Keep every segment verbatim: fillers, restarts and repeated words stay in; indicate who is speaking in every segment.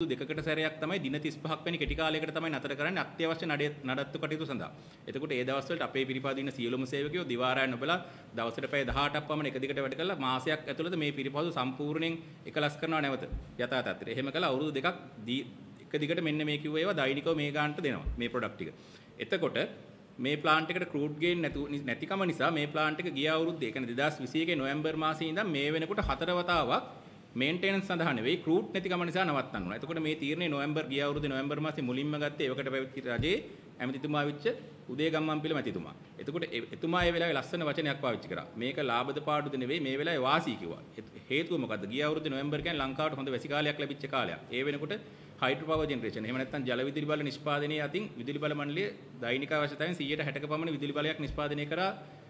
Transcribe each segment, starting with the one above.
Speaker 1: දෙකකට සැරයක් තමයි දින තිස් පහක් වැනි කෙටි කාලයකට තමයි නතර කරන්නේ අත්‍යවශ්‍ය නඩත්තු කටයුතු සඳහා. එතකොට ඒ දවස්වලට අපේ පිරිපහද ඉන්න සියලුම සේවකයෝ දිවාරයන් නොබලා දවසට පැය දහඅටක් පමණ එක දිගට වැඩ කළා මාසයක් ඇතුළත මේ පිරිපහද සම්පූර්ණයෙන් එකලස් කරනවා නැවත යථා තත්ත්වයට. එහෙම කළා අවුරුදු දෙකක් එක දිගට මෙන්න මේ කිව්ව ඒවා දෛනිකව මේ ගානට දෙනවා මේ ප්‍රොඩක්ට් ටික. එතකොට මේ ප්ලාන්ට් එකට ක්‍රූඩ් ගේන් නැතු නැතිකම නිසා මේ ප්ලාන්ට් එක ගිය අවුරුද්දේ ඒ කියන්නේ දෙදාස් විසි එකේ නොවැම්බර් මාසයේ ඉඳන් මේ වෙනකොට හතර වතාවක් මේන්ටෙනන්ස් සඳහා නෙවෙයි ක්‍රූඩ් නැතිකම නිසා නවත්තන්න උනා. එතකොට මේ තීරණය නොවැම්බර් ගිය අවුරුද්දේ නොවැම්බර් මාසයේ මුලින්ම ගත්තේ ඒවකට පැවති රජයේ ඇමතිතුමා වෙච්ච උදේ ගම්මන්පිල මැතිතුමා. එතකොට එතුමා ඒ වෙලාවේ ලස්සන වචනයක් පාවිච්චි කරා. මේක ලාභද පාඩුද නෙවෙයි මේ වෙලාවේ වාසී කිව්වා. හේතුව මොකද්ද? ගිය අවුරුද්දේ නොවැම්බර් කියන්නේ ලංකාවට හොඳ වැසි කාලයක් ලැබිච්ච කාලයක්. ඒ වෙනකොට හයිඩ්‍රෝ පවර් ජෙනරේෂන් එහෙම නැත්නම් ජල විදුලි බල නිෂ්පාදනයේ අතින් විදුලි බල මණ්ඩලය දෛනික අවශ්‍යතාවයෙන් සියයට හැටක පමණ විදුලි බලයක් නිෂ්පාදනය කරා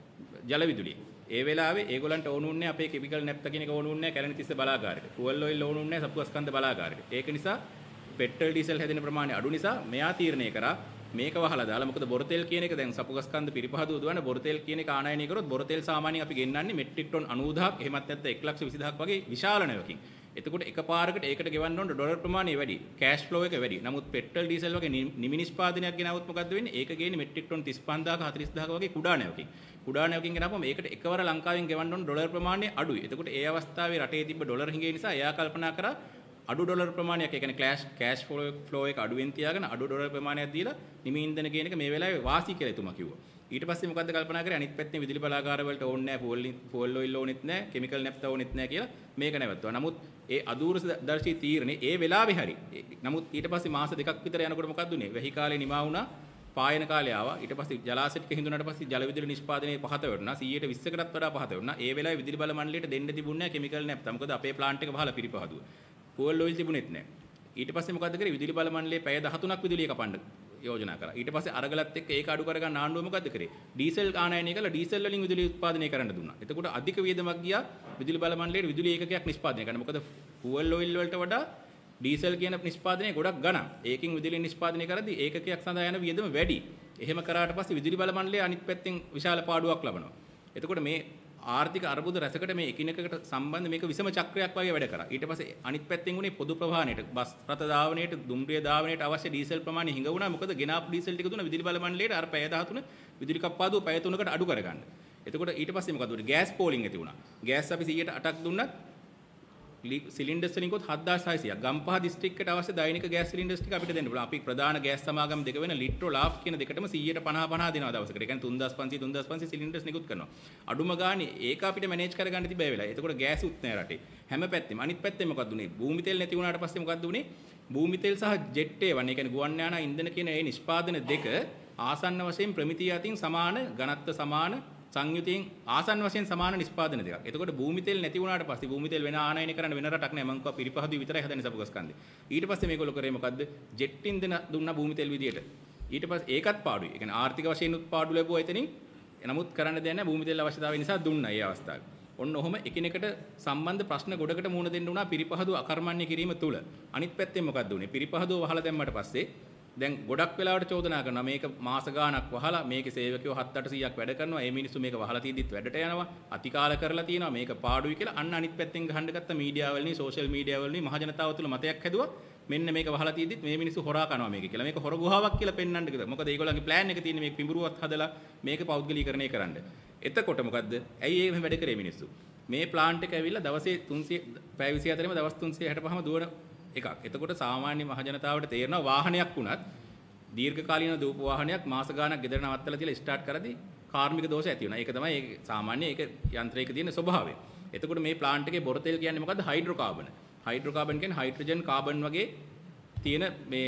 Speaker 1: ජල විදුලිය. ඒ වෙලාවේ ඒගොල්ලන්ට ඕන උන්නේ අපේ කෙමිකල් නැප්ත කියන එක ඕන උන්නේ කැලණි තිස්ස බලාගාරයට. ෆුවල් ඔයිල් ඕන උන්නේ සපුවස්කන්ධ බලාගාරයට. ඒක නිසා පෙට්‍රල් ඩීසල් හැදෙන ප්‍රමාණය අඩු නිසා මෙයා තීරණය කරා මේක වහලා දාලා මොකද බොරතෙල් කියන එක දැන් සපුවස්කන්ධ පිරිපහදුව දුවන බොරතෙල් කියන එක ආනයනය කරොත් බොරතෙල් සාමාන්‍යයෙන් අපි ගෙන්නන්නේ මෙට්‍රික් ටොන් අනූදහක් එහෙමත් නැත්නම් එක ලක්ෂ විසි දහයක් වගේ විශාල නැවකින්. එතකොට එකපාරකට ඒකට ගෙවන්න ඕන ඩොලර් ප්‍රමාණය වැඩි. කෑෂ් ෆ්ලෝ එක වැඩි. නමුත් පෙට්‍රල් ඩීසල් වගේ නිමි නිෂ්පාදනයක් ගෙනවොත් මොකද්ද වෙන්නේ? ඒක ගේන්නේ මෙට්‍රික් ටොන් තිස් පන්දාහක හතළිස් දහක වගේ කුඩා නැවකින්. කුඩා නැවකින් ගෙනාවම ඒකට එකවර ලංකාවෙන් ගෙවන්න ඕන ඩොලර් ප්‍රමාණය අඩුයි. එතකොට ඒ අවස්ථාවේ රටේ තිබ්බ ඩොලර් හිඟේ නිසා එයා කල්පනා කරා අඩු ඩොලර් ප්‍රමාණයක් ඒ කියන්නේ ක්ලෑෂ් කෑෂ් ෆ්ලෝ ෆ්ලෝ එක අඩුවෙන් තියාගෙන අඩු ඩොලර් ප්‍රමාණයක් දීලා නිමි ඉන්ධන කියන එක මේ වෙලාවේ වාසි කියලා එතුමා කිව්වා. ඊට පස්සේ මොකද්ද කල්පනා කරේ අනිත් පැත්තේ විදුලි බලාගාර වලට ඕනේ නැහැ ෆුවල් ෆුවල් ඔයිල් ඕනෙත් නැහැ කෙමිකල් නැප්ත ඕනෙත් නැහැ කියලා මේක නැවතුවා. නමුත් ඒ අදූරදර්ශී තීරණේ ඒ වෙලාවේ හරි. නමුත් ඊට පස්සේ මාස දෙකක් විතර යනකොට මොකද්ද උනේ? වැහි කාලේ නිමා වුණා. පායන කාලේ ආවා. ඊට පස්සේ ජලාශයට හිඳුනට පස්සේ ජල විදුලි නිෂ්පාදනයේ පහත වැටුණා. සීයට විස්සකටත් වඩා පහත වැටුණා. ඒ වෙලාවේ විදුලි බල මණ්ඩලයට දෙන්න තිබුණේ නැහැ කෙමිකල් නැප්ත. මොකද අපේ ප්ලාන්ට් එක වහලා පිරිපහදුව. ෆුවල් ඔයිල් තිබුණෙත් නැහැ. ඊට පස්සේ මොකද්ද කරේ? විදුලි බල මණ්ඩලයේ පැය දහතුනක් විදුලිය කපන්න යෝජනා කරා. ඊට පස්සේ අරගලත් එක්ක ඒක අඩු කරගන්න ආණ්ඩුව මොකද්ද කරේ? ඩීසල් ආනයනය කළා ඩීසල් වලින් විදුලි උත්පාදනය කරන්න දුන්නා. එතකොට අධික වියදමක් ගියා විදුලි බල මණ්ඩලයට විදුලි ඒකකයක් නිෂ්පාදනය කරන්න. මොකද ෆුවල් ඔයිල් වලට වඩා ඩීසල් කියන නිෂ්පාදනය ගොඩක් ගණන්. ඒකෙන් විදුලි නිෂ්පාදනය කරද්දී ඒකකයක් සඳහා යන වියදම වැඩි. එහෙම කරාට පස්සේ විදුලි බල මණ්ඩලය අනිත් පැත්තෙන් විශාල පාඩුවක් ලබනවා. එතකොට මේ ආර්ථික අර්බුද රැසකට මේ එකිනෙකට සම්බන්ධ මේක විසම චක්‍රයක් වගේ වැඩ කරා. ඊට පස්සේ අනිත් පැත්තෙන් උනේ පොදු ප්‍රවාහණයට, බස් රථ ධාවනයට, දුම්රිය ධාවනයට අවශ්‍ය ඩීසල් ප්‍රමාණය හිඟ වුණා. මොකද ගෙනාපු ඩීසල් ටික දුන්න විදුලි බල මණ්ඩලයට අර පැය දහතුන විදුලි කප්පාදුව පැය තුනකට අඩු කරගන්න. එතකොට ඊට පස්සේ මොකද උනේ? ගෑස් පෝලිං ඇති වුණා. ගෑස් අපි සීයට අටක් දුන්නත් සිලින්ඩර්ස් වලින් කොත් හත්දාස් හයසියක් ගම්පහ දිස්ත්‍රික්කයට අවශ්‍ය දෛනික ගෑස් සිලින්ඩර්ස් ටික අපිට දෙන්න පුළුවන්. අපි ප්‍රධාන ගෑස් සමාගම් දෙක වෙන ලිට්‍රෝ ලාෆ් කියන දෙකටම සීයට පනහ පනහ දෙනවා දවසකට. ඒ කියන්නේ තුන්දාස් පන්සීය තුන්දාස් පන්සීය සිලින්ඩර්ස් නිකුත් කරනවා. අඩුම ගානේ ඒක අපිට මැනේජ් කරගන්න තිබ්බ ඒ වෙලාවේ. එතකොට ගෑස් උත් නැහැ රටේ. හැම පැත්තෙම. අනිත් පැත්තේ මොකද්ද උනේ? භූමි තෙල් නැති වුණාට පස්සේ මොකද්ද උනේ? භූමි තෙල් සහ ජෙට් ඒවන්. ඒ කියන්නේ ගුවන් යානා ඉන්ධන කියන මේ නිෂ්පාදන දෙක ආසන්න වශයෙන් ප්‍රමිතිය අතින් සමාන, ඝනත්ව සමාන සංයුතියෙන් ආසන්න වශයෙන් සමාන නිෂ්පාදන දෙකක්. එතකොට භූමි තෙල් නැති වුණාට පස්සේ භූමි තෙල් වෙන ආනයනය කරන්න වෙන රටක් නැහැ. මම කිව්වා පිරිපහදුව විතරයි හදන්නේ සපුගස්කන්ධේ. ඊට පස්සේ මේගොල්ලෝ කරේ මොකද්ද? ජෙට් ඉන්ධන දුන්නා භූමි තෙල් විදියට. ඊට පස්සේ ඒකත් පාඩුයි. ඒ කියන්නේ ආර්ථික වශයෙන් උත් පාඩු ලැබුවා එතනින්. නමුත් කරන්න දෙයක් නැහැ. භූමි තෙල් අවශ්‍යතාවය නිසා දුන්නා ඒ අවස්ථාවේ. ඔන්න ඔහොම එකිනෙකට සම්බන්ධ ප්‍රශ්න ගොඩකට මුහුණ දෙන්න උනා පිරිපහදුව අකර්මණ්‍ය කිරීම තුල. අනිත් පැත්තෙන් මොකද්ද උනේ? පිරිපහදුව වහලා දැම්මට පස්සේ දැන් ගොඩක් වෙලාවට චෝදනා කරනවා මේක මාස ගාණක් වහලා මේකේ සේවකයෝ හත් අටසීයක් වැඩ කරනවා. මේ මිනිස්සු මේක වහලා තියද්දිත් වැඩට යනවා. අතිකාල කරලා තියෙනවා. මේක පාඩුයි කියලා අන්න අනිත් පැත්තෙන් ගහන්න ගත්ත මීඩියා වලින් සෝෂල් මීඩියා වලින් මහ ජනතාව තුළ මතයක් හැදුවා. මෙන්න මේක වහලා තියද්දිත් මේ මිනිස්සු හොරා කරනවා මේක කියලා. මේක හොර ගුහාවක් කියලා පෙන්වන්න කිව්වා. මොකද ඒගොල්ලන්ගේ ප්ලෑන් එක තියෙන්නේ මේක පිඹුරුවත් හදලා මේක පෞද්ගලීකරණය කරන්න. එතකොට මොකද්ද? ඇයි ඒ මෙහෙම වැඩ කරේ මිනිස්සු? මේ ප්ලාන්ට් එක ඇවිල්ලා දවසේ තුන්සිය පැය විසි හතරෙම දවස් තුන්සිය හැටපහම දුවන එකක්. එතකොට සාමාන්‍ය මහ ජනතාවට තේරෙනවා වාහනයක් වුණත් දීර්ඝකාලීන දූප වාහනයක් මාස ගාණක් ගෙදර නවත්තලා තියලා ස්ටාර්ට් කරද්දී කාර්මික දෝෂ ඇති වෙනවා. ඒක තමයි ඒක සාමාන්‍ය ඒක යන්ත්‍රයක තියෙන ස්වභාවය. එතකොට මේ ප්ලාන්ට් එකේ බොරතෙල් කියන්නේ මොකද්ද? හයිඩ්‍රෝකාබන්. හයිඩ්‍රෝකාබන් කියන්නේ හයිඩ්‍රජන් කාබන් වගේ තියෙන මේ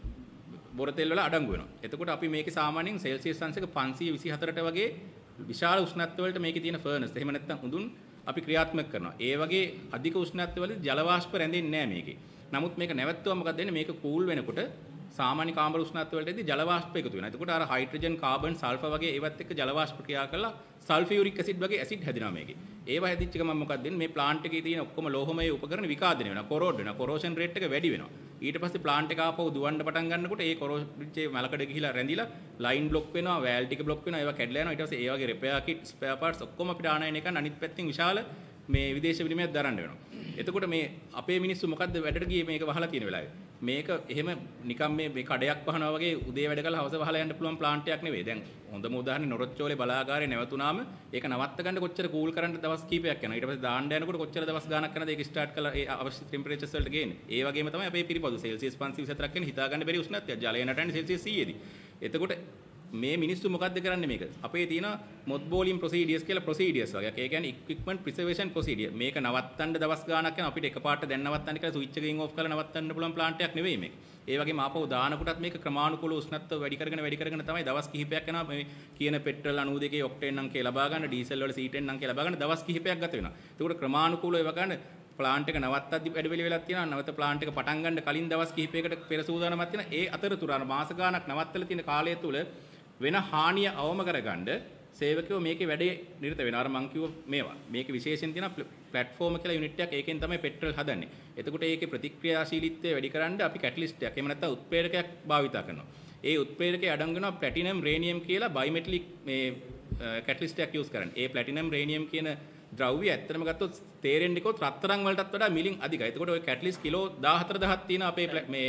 Speaker 1: බොරතෙල් වල අඩංගු වෙනවා. එතකොට අපි මේකේ සාමාන්‍යයෙන් සෙල්සියස් අංශක පන්සිය විසි හතරට වගේ විශාල උෂ්ණත්ව වලට මේකේ තියෙන ෆර්නස්. එහෙම නැත්නම් උඳුන් අපි ක්‍රියාත්මක කරනවා. ඒ වගේ අධික උෂ්ණත්ව වලදී ජල වාෂ්ප රැඳෙන්නේ නැහැ මේකේ. නමුත් මේක නැවැත්තුවම මොකද වෙන්නේ? මේක කූල් වෙනකොට සාමාන්‍ය කාමර උෂ්ණත්ව වලටදී ජල වාෂ්ප එකතු වෙනවා. එතකොට අර හයිඩ්‍රජන්, කාබන්, සල්ෆර් වගේ ඒවත් එක්ක ජල වාෂ්ප ක්‍රියා කරලා සල්ෆියුරික් ඇසිඩ් වගේ ඇසිඩ් හැදෙනවා මේකේ. ඒවා හැදිච්ච ගමන් මොකක්ද වෙන්නේ? මේ ප්ලාන්ට් එකේ තියෙන ඔක්කොම ලෝහමය උපකරණ විකාදනය වෙනවා. කොරෝඩ් වෙනවා. කොරෝෂන් රේට් එක වැඩි වෙනවා. ඊට පස්සේ ප්ලාන්ට් එක ආපහු දුවන්න පටන් ගන්නකොට ඒ කොරෝඩ්චේ මලකඩ ගිහිලා රැඳිලා ලයින් බ්ලොක් වෙනවා, වෑල් ටික බ්ලොක් වෙනවා, ඒවා කැඩලා යනවා. ඊට පස්සේ ඒ වගේ රිපෙයාර් කිට්, ස්පෙයා පාර්ට්ස් ඔක්කොම අපිට ආනයනය කරන්න අනිත් පැත්තෙන් විශාල මේ විදේශ විනිමයක් දරන්න වෙනවා. එතකොට මේ අපේ මිනිස්සු මොකද්ද වැඩට ගියේ මේක වහලා තියෙන වෙලාවේ. මේක එහෙම නිකම් මේ මේ කඩයක් වහනවා වගේ උදේ වැඩ කළා හවස වහලා යන්න පුළුවන් ප්ලාන්ට් එකක් නෙවෙයි. දැන් හොඳම උදාහරණේ නොරොච්චෝලේ බලාගාරේ නැවතුනාම ඒක නවත්ත ගන්න කොච්චර කූල් කරන්න දවස් කීපයක් යනවා. ඊට පස්සේ දාන්න යනකොට කොච්චර දවස් ගාණක් යනද ඒක ස්ටාර්ට් කරලා ඒ අවශ්‍ය ටෙම්පරේචර්ස් වලට ගේන්නේ. ඒ වගේම තමයි අපේ පිරිපොද සෙල්සියස් පන්සිය විසිහතරක් කියන්නේ හිතා ගන්න බැරි උෂ්ණත්වයක්. ජලය නටන්නේ සෙල්සියස් සීය දී. එතකොට මේ මිනිස්සු මොකද්ද කරන්නේ මේක? අපේ තියෙන මොත්බෝලින් ප්‍රොසීඩියර්ස් කියලා ප්‍රොසීඩියර්ස් වගේ. ඒ කියන්නේ ඉක්විප්මන්ට් ප්‍රිසර්වේෂන් ප්‍රොසීඩියර්. මේක නවත්තන්න දවස් ගාණක් යන අපිට එකපාරට දැන් නවත්තන්න කියලා ස්විච් එකකින් ඕෆ් කරලා නවත්තන්න පුළුවන් ප්ලාන්ට් එකක් නෙවෙයි මේක. ඒ වගේම ආපහු දානකොටත් මේක ක්‍රමානුකූල උෂ්ණත්ව වැඩි කරගෙන වැඩි කරගෙන තමයි දවස් කිහිපයක් යනවා මේ කියන පෙට්‍රල් නව්වය දෙකේ ඔක්ටේන් අංකය ලබා ගන්න, ඩීසල් වල සී ටෙන් අංකය ලබා ගන්න දවස් කිහිපයක් ගත වෙනවා. ඒකට ක්‍රමානුකූලව ඒව ගන්න ප්ලාන්ට් එක නවත්තද්දි වැඩ පිළිවෙලක් වෙලක් තියෙනවා. නැවත ප්ලාන්ට් එක පටන් ගන්න කලින් දවස් කිහිපයකට පෙර සූදානමක් තියෙනවා. ඒ අතරතුර අර මාස ගාණක් නවත්තලා තියෙන කාලය තුල වෙන හානිය අවම කරගන්න සේවකයෝ මේකේ වැඩේ නිරත වෙනවා. අර මං කිව්ව මේවා. මේකේ විශේෂයෙන් තියෙන ප්ලැට්ෆෝම් කියලා යුනිට් එකක් ඒකෙන් තමයි පෙට්‍රල් හදන්නේ. එතකොට ඒකේ ප්‍රතික්‍රියාශීලීත්වය වැඩි කරන්න අපි කැටලිස්ට් එකක් එහෙම නැත්නම් උත්ප්‍රේරකයක් භාවිතා කරනවා. ඒ උත්ප්‍රේරකයේ අඩංගු වෙනවා ප්ලැටිනම් රේනියම් කියලා බයිමෙටලික් මේ කැටලිස්ට් එකක් යූස් කරන්නේ. ඒ ප්ලැටිනම් රේනියම් කියන ද්‍රව්‍ය ඇත්තටම ගත්තොත් තේරෙන්නේ කොත් රත්තරන් වලටත් වඩා මිලින් අධිකයි. එතකොට ওই කැටලිස්ට් කිලෝ දාහතර දහයක් තියෙන අපේ මේ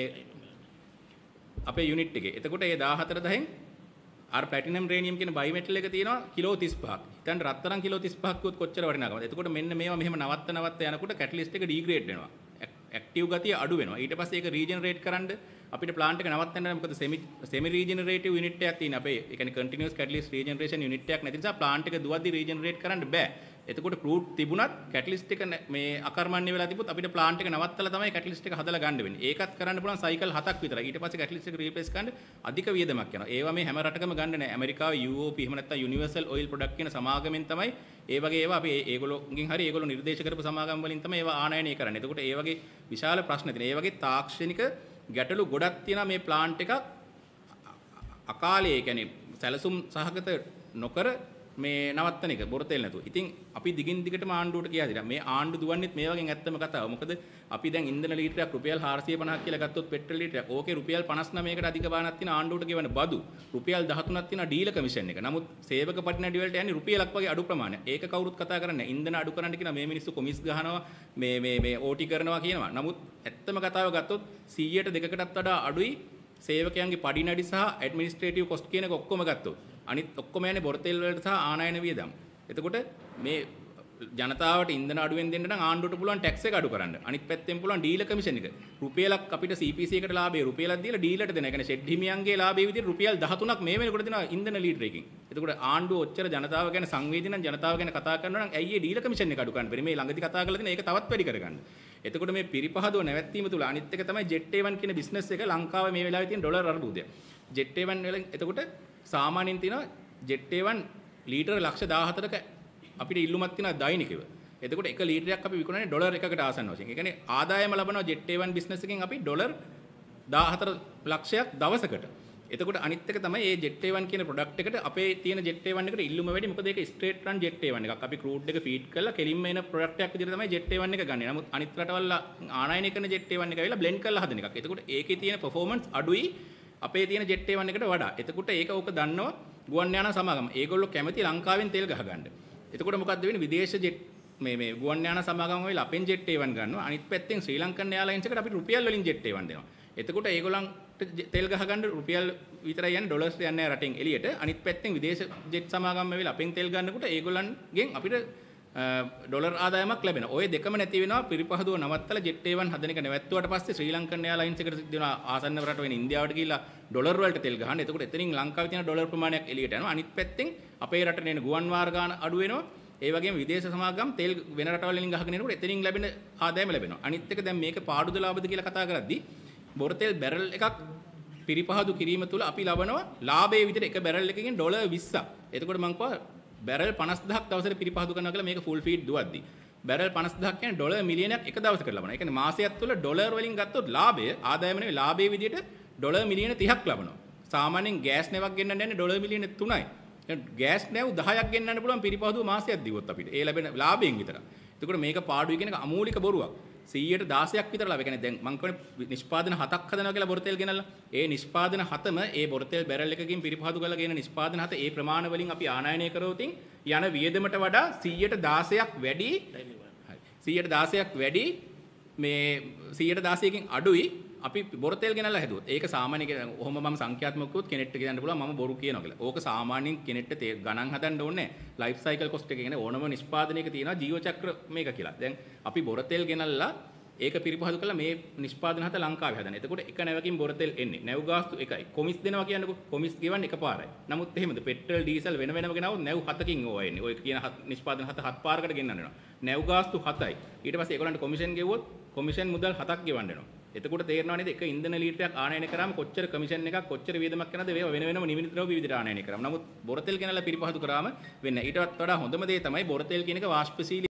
Speaker 1: අපේ යුනිට් එකේ. එතකොට ඒ දාහතර දහෙන් අර ප්ලැටිනම් රේනියම් කියන බයිමෙටල් එක තියෙනවා කිලෝ තිස් පහක්. හිතන්න රත්තරන් කිලෝ තිස් පහක් කිව්වොත් කොච්චර වටිනාකමද? එතකොට මෙන්න මේවා මෙහෙම නවත්ත නවත්ත යනකොට කැටලිස්ට් එක ඩීග්‍රේඩ් වෙනවා. ඇක්ටිව් ගතිය අඩු වෙනවා. ඊට පස්සේ ඒක රීජනරේට් කරන්න අපිට ප්ලාන්ට් එක නවත්තන්න මොකද සෙමි සෙමි රීජනරේටිව් යුනිට් එකක් තියෙන අපේ ඒ කියන්නේ කන්ටිනියස් කැටලිස්ට් රීජනරේෂන් යුනිට් එකක් නැති නිසා ප්ලාන්ට් එක දුවද්දි රීජනරේට් කරන්න බෑ. එතකොට ක්‍රූඩ් තිබුණත් කැටලිස්ට් එක මේ අකර්මණ්‍ය වෙලා තිබුත් අපිට ප්ලාන්ට් එක නවත්තලා තමයි කැටලිස්ට් එක හදලා ගන්න වෙන්නේ. ඒකත් කරන්න පුළුවන් සයිකල් හතක් විතරයි. ඊට පස්සේ කැටලිස්ට් එක රීප්ලේස් කරන්න අධික වියදමක් යනවා. ඒවා මේ හැම රටකම ගන්න නැහැ. ඇමරිකාවේ යූ ඕ පී එහෙම නැත්නම් යුනිවර්සල් ඔයිල් ප්‍රොඩක්ට් කියන සමාගමෙන් තමයි ඒ වගේ ඒවා අපි ඒගොල්ලෝගෙන් හරි ඒගොල්ලෝ නිර්දේශ කරපු සමාගම් වලින් තමයි ඒවා ආනයනය කරන්නේ. එතකොට ඒ වගේ විශාල ප්‍රශ්න තියෙනවා. ඒ වගේ තාක්ෂණික ගැටලු ගොඩක් තියෙනවා මේ ප්ලාන්ට් එක අකාලේ ඒ කියන්නේ සැලසුම් සහගත නොකර මේ නවත්තන එක බොරතෙල් නැතුව. ඉතින් අපි දිගින් දිගටම ආණ්ඩුවට කියා දෙනවා. මේ ආණ්ඩු දුවන්නේත් මේ වගේ ඇත්තම කතාව. මොකද අපි දැන් ඉන්ධන ලීටරයක් රුපියල් හාරසිය පනහක් කියලා ගත්තොත් පෙට්‍රල් ලීටරයක්. ඕකේ රුපියල් පනස් නවයකට අධික බාණක් තියෙන ආණ්ඩුවට ගෙවන බදු. රුපියල් දහතුනක් තියෙන ඩීලර් කමිෂන් එක. නමුත් සේවක පටිනඩි වලට යන්නේ රුපියලක් වගේ අඩු ප්‍රමාණයක්. ඒක කවුරුත් කතා කරන්නේ නැහැ. ඉන්ධන අඩු කරන්න කියන මේ මිනිස්සු කොමිස් ගහනවා මේ මේ මේ ඕටි කරනවා කියනවා. නමුත් ඇත්තම කතාව ගත්තොත් සීයට දෙකකටත් වඩා අඩුයි සේවකයන්ගේ පඩිනඩි සහ ඇඩ්මිනිස්ට්‍රේටිව් කොස්ට් කියන එක ඔක්කොම ගත්තොත්. අනිත් ඔක්කොම යන්නේ බොරතෙල් වලට සහ ආනයන වියදම්. එතකොට මේ ජනතාවට ඉන්ධන අඩුවෙන් දෙන්න නම් ආණ්ඩුවට පුළුවන් ටැක්ස් එක අඩු කරන්න. අනිත් පැත්තෙන් පුළුවන් ඩීලර් කමිෂන් එක. රුපියලක් අපිට සී පී සී එකට ලාභය රුපියලක් දීලා ඩීලර්ට දෙන. ඒ කියන්නේ ෂෙඩ් හිමියන්ගේ ලාභයේ විදිහට රුපියල් දහතුනක් මේ වෙනකොට දෙනවා ඉන්ධන ලීටර එකකින්. එතකොට ආණ්ඩුව ඔච්චර ජනතාව ගැන සංවේදී නම් ජනතාව ගැන කතා කරනවා නම් ඇයි ඒ ඩීලර් කමිෂන් එක අඩු කරන්න බැරි? මේ ළඟදී කතා කරලා තියෙන ඒක තවත් වැඩි කරගන්න. එතකොට මේ පිරිපහදුව නැවැත්වීම තුල අනිත් එක තමයි ජෙට් ඒ වන් කියන බිස්නස් එක ලංකාවේ මේ වෙලාවේ තියෙන ඩොලර් අර්බුදය. ජෙට් ඒ වන් වල එතකොට සාමාන්‍යයෙන් තියෙනවා ජෙට් ඒ වන් ලීටර ලක්ෂ දාහතරක අපිට ඉල්ලුමක් තියෙනවා දෛනිකව. එතකොට එක ලීටරයක් අපි විකුණන්නේ ඩොලර් එකකට ආසන්න වශයෙන්. ඒ කියන්නේ ආදායම ලබනවා ජෙට් ඒ වන් බිස්නස් එකෙන් අපි ඩොලර් දාහතර ලක්ෂයක් දවසකට. එතකොට අනිත් එක තමයි මේ ජෙට් ඒ වන් කියන ප්‍රොඩක්ට් එකට අපේ තියෙන ජෙට් ඒ වන් එකට ඉල්ලුම වැඩි. මොකද ඒක ස්ට්‍රේට් රන් ජෙට් ඒ වන් එකක්. අපි ක්‍රූඩ් එක ෆීඩ් කරලා කෙලින්ම එන ප්‍රොඩක්ට් එකක් විදිහට තමයි ජෙට් ඒ වන් එක ගන්නෙ. නමුත් අනිත් රටවල් ආනයනය කරන ජෙට් ඒ වන් එක ඇවිල්ලා බ්ලෙන්ඩ් කරලා හදන එකක්. එතකොට ඒකේ තියෙන පර්ෆෝමන්ස් අඩුයි අපේ තියෙන ජෙට් ඒ වන් එකට වඩා. එතකොට ඒක ඕක දන්නවා ගුවන් යාන සමාගම. ඒගොල්ලෝ කැමති ලංකාවෙන් තෙල් ගහ ගන්න. එතකොට මොකද්ද වෙන්නේ? විදේශ ජෙට් මේ මේ ගුවන් යාන සමාගම වෙලා අපෙන් ජෙට් ඒ වන් ගන්නවා. අනිත් පැත්තෙන් ශ්‍රී ලංකන් එයාලයින්ස් එකට අපි රුපියල් වලින් ජෙට් ඒ වන් දෙනවා. එතකොට ඒගොල්ලන්ට තෙල් ගහ ගන්න රුපියල් විතරයි යන්නේ ඩොලර්ස් යන්නේ රටින් එළියට. අනිත් පැත්තෙන් විදේශ ජෙට් සමාගම් වෙලා අපෙන් තෙල් ගන්නකොට ඒගොල්ලන්ගෙන් අපිට ඩොලර් ආදායමක් ලැබෙනවා. ඔය දෙකම නැති වෙනවා පිරිපහදුව නවත්තලා ජෙට් ඒ වන් හදන එක නැවැත්තුවාට පස්සේ ශ්‍රී ලංකන් එයාලයින්ස් එකට සිද්ධ වෙනවා ආසන්න රට වෙන ඉන්දියාවට ගිහිල්ලා ඩොලර් වලට තෙල් ගහන්න. එතකොට එතනින් ලංකාවේ තියෙන ඩොලර් ප්‍රමාණයක් එළියට යනවා. අනිත් පැත්තෙන් අපේ රටට එන ගුවන් වාර ගාන අඩු වෙනවා. ඒ වගේම විදේශ සමාගම් තෙල් වෙන රටවල් වලින් ගහගෙන එනකොට එතනින් ලැබෙන ආදායම ලැබෙනවා. අනිත් එක දැන් මේක පාඩුද ලාභද කියලා කතා කරද්දී බොරතෙල් බැරල් එකක් පිරිපහදු කිරීම තුළ අපි ලබනවා ලාභයේ විතර එක බැරල් එකකින් ඩොලර් විස්සක්. එතකොට මං කිව්වා බැරල් පනස් දහයක් දවසට පිරිපහදු කරනවා කියලා මේක ෆුල් ෆීඩ් දුවද්දි. බැරල් පනස් දහයක් කියන්නේ ඩොලර් මිලියනයක් එක දවසකට ලබනවා. ඒ කියන්නේ මාසයක් තුළ ඩොලර් වලින් ගත්තොත් ලාභය ආදායම නෙවෙයි ලාභයේ විදිහට ඩොලර් මිලියන තිහක් ලබනවා. සාමාන්‍යයෙන් ගෑස් නැවක් ගෙන්නන්න යන්නේ ඩොලර් මිලියන තුනයි. ගෑස් නැව් දහයක් ගෙන්නන්න පුළුවන් පිරිපහදුව මාසයක් දිවුවොත් අපිට. ඒ ලැබෙන ලාභයෙන් විතර. එතකොට මේක පාඩුයි කියන එක අමූලික බොරුවක්. සීයට දාසයක් විතර ලාභ. ඒ කියන්නේ දැන් මං කියන්නේ නිෂ්පාදන හතක් හදනවා කියලා බොරතෙල් ගෙනල්ලා. ඒ නිෂ්පාදන හතම ඒ බොරතෙල් බැරල් එකකින් පිරිපහදු කරලා ගෙන නිෂ්පාදන හත ඒ ප්‍රමාණ වලින් අපි ආනයනය කරවතින් යන වියදමට වඩා සීයට දාසයක් වැඩි. හරි. සීයට දාසයක් වැඩි මේ සීයට දාසයකින් අඩුයි අපි බොර තෙල් ගෙනල්ලා හැදුවොත්. ඒක සාමාන්‍ය කෙනෙක් ඔහොම මම සංඛ්‍යාත්මකව කිව්වොත් කෙනෙක්ට කියන්න පුළුවන් මම බොරු කියනවා කියලා. ඕක සාමාන්‍යයෙන් කෙනෙක්ට ගණන් හදන්න ඕනේ නැහැ. ලයිෆ් සයිකල් කොස්ට් එක කියන්නේ ඕනම නිෂ්පාදනයක තියෙනවා ජීව චක්‍ර මේක කියලා. දැන් අපි බොර තෙල් ගෙනල්ලා ඒක පිරිපහදු කළා මේ නිෂ්පාදන හත ලංකාවේ හදන. එතකොට එක නැවකින් බොර තෙල් එන්නේ. නැව් ගාස්තු එකයි. කොමිස් දෙනවා කියන්නකෝ. කොමිස් ගෙවන්නේ එකපාරයි. නමුත් එහෙමද පෙට්‍රල් ඩීසල් වෙන වෙනම ගෙනවොත් නැව් හතකින් ඕවා එන්නේ. ඔය කියන නිෂ්පාදන හත හත් පාරකට ගෙන්නන්න වෙනවා. නැව් ගාස්තු හතයි. ඊට පස්සේ ඒගොල්ලන්ට කොමිෂන් ගෙවුවොත් කොමිෂන් මුදල් හතක් ගෙවන්න වෙනවා. එතකොට තේරෙනවා නේද එක ඉන්ධන ලීටරයක් ආනයනය කරාම කොච්චර කමිෂන් එකක් කොච්චර වියදමක් යනද ඒවා වෙන වෙනම නිවිත ද්‍රව්‍ය විවිධ ආනයනය කරාම. නමුත් බොර තෙල් ගෙනල්ලා පිරිපහදු කරාම වෙන්නේ. ඊටත් වඩා හොඳම දේ තමයි බොර තෙල් කියන එක වාෂ්පශීලී